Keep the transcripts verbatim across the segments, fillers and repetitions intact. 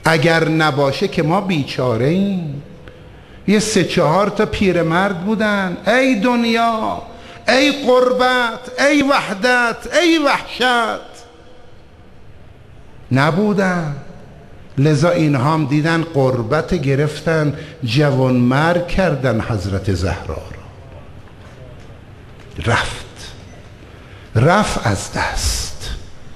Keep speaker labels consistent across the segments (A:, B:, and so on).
A: اگر نباشه که ما بیچاره ایم. یه سه چهار تا پیرمرد بودن، ای دنیا، ای قربت، ای وحدت، ای وحشت، نبودن. لذا اینها هم دیدن قربت گرفتن، جوان مرگ کردن حضرت زهرا را. رفت رفت از دست.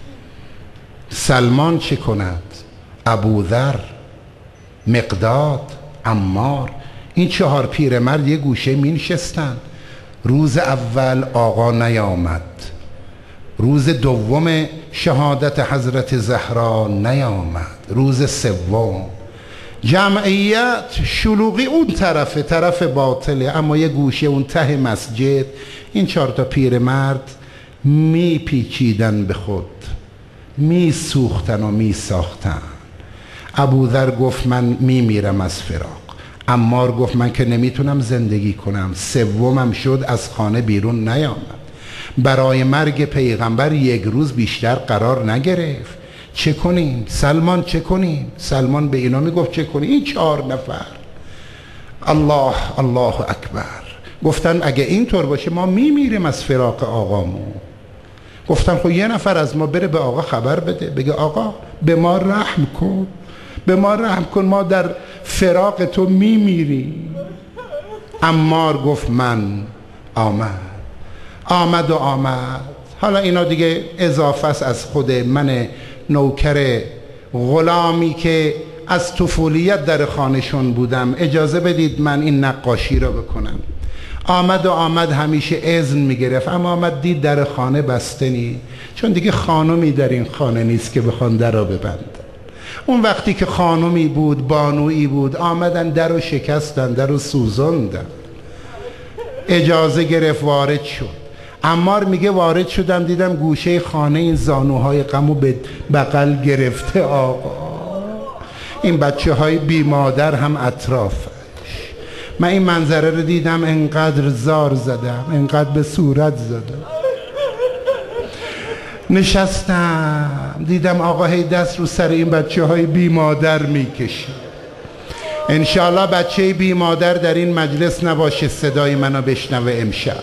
A: سلمان چه کند؟ ابوذر، مقداد، عمار، این چهار پیرمرد یه گوشه می نشستن. روز اول آقا نیامد، روز دوم شهادت حضرت زهرا نیامد، روز سوم جمعیت شلوغی اون طرف طرف باطله، اما یه گوشه اون ته مسجد این چهار تا پیرمرد می پیچیدن به خود، می سوختن و می ساختن. ابوذر گفت من می میرم از فراق. عمار گفت من که نمیتونم زندگی کنم. سومم شد از خانه بیرون نیامد. برای مرگ پیغمبر یک روز بیشتر قرار نگرفت. چه کنیم؟ سلمان چه کنیم؟ سلمان به اینا میگفت چه کنیم؟ این چهار نفر الله الله اکبر گفتن اگه اینطور باشه ما میمیریم از فراق آقامون. گفتن خب یه نفر از ما بره به آقا خبر بده، بگه آقا به ما رحم کن، به ما رحم کن، ما در فراق تو میمیریم. عمار گفت من آمد آمد و آمد. حالا اینا دیگه اضافه است از خود من نوکر غلامی که از طفولیت در خانهشون بودم. اجازه بدید من این نقاشی را بکنم. آمد و آمد همیشه اذن میگرفت، اما آمد دید در خانه بسته نی، چون دیگه خانمی در این خانه نیست که بخوان در را ببندن. اون وقتی که خانمی بود، بانویی بود، آمدن در رو شکستن، در رو سوزندن. اجازه گرفت، وارد شد. عمار میگه وارد شدم دیدم گوشه خانه این زانوهای غمو به بغل گرفته آقا. این بچه های بی مادر هم اطرافش. من این منظره رو دیدم انقدر زار زدم، انقدر به صورت زدم. نشستم دیدم آقا هی دست رو سر این بچه های بی مادر میکشه. انشاءالله بچه بی مادر در این مجلس نباشه صدای منو بشنوه امشب.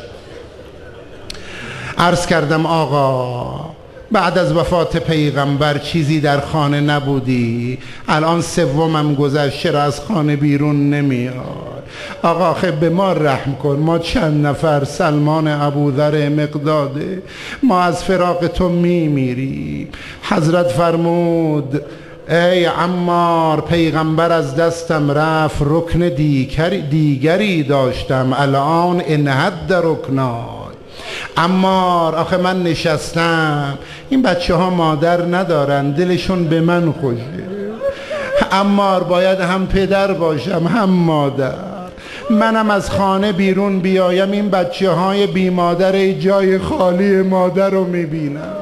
A: عرض کردم آقا بعد از وفات پیغمبر چیزی در خانه نبودی، الان سومم گذشت، چرا از خانه بیرون نمیاد؟ آقا خب به ما رحم کن، ما چند نفر، سلمان، ابوذر، مقداده، ما از فراق تو میمیریم. حضرت فرمود ای عمار، پیغمبر از دستم رفت، رکن دیگری, دیگری داشتم، الان انحد رکنای. عمار آخه من نشستم، این بچه ها مادر ندارن، دلشون به من خوشه. عمار باید هم پدر باشم هم مادر. منم از خانه بیرون بیایم، این بچه های بی مادر جای خالی مادر رو میبینم.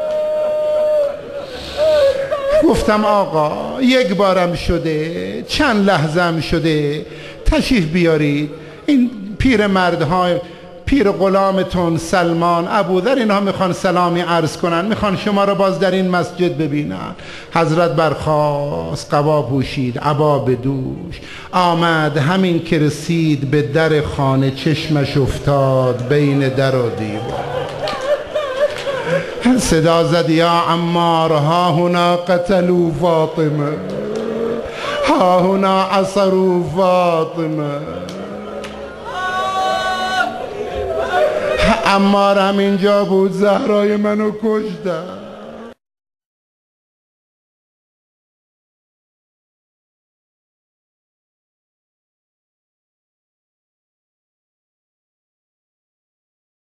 A: گفتم آقا یک بارم شده، چند لحظم شده، تشریف بیارید. این پیر مردهای پیر غلامتون سلمان، ابوذر، اینها میخوان سلامی عرض کنن، میخوان شما رو باز در این مسجد ببینن. حضرت برخاست، قبا پوشید، عبا به دوش، آمد. همین که رسید به در خانه چشمش افتاد بین در و دیوار. صدا زد یا عمار، ها هنا قتلوا فاطمه، ها هنا عصروا فاطمه. عمار همینجا بود، زهرای منو کشتن.